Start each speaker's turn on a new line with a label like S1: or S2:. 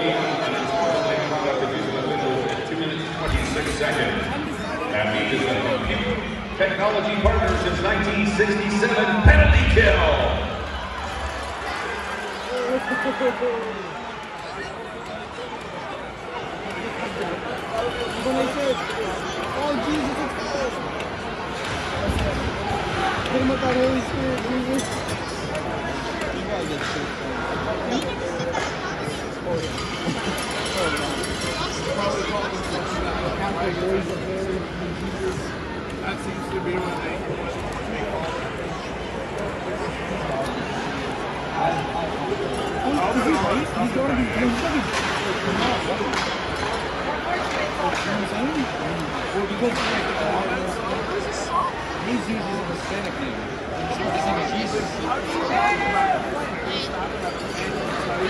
S1: and its corresponding product of use of officials at 2 minutes 26 seconds. AbbVie is a computer technology partner since 1967. Penalty kill.
S2: Oh, Jesus, it's close. Hit him with that Holy Spirit, Jesus. You gotta get shit.
S3: That seems to be what they
S2: He's going to be well, because he's using a Hispanic name. He's singing Jesus.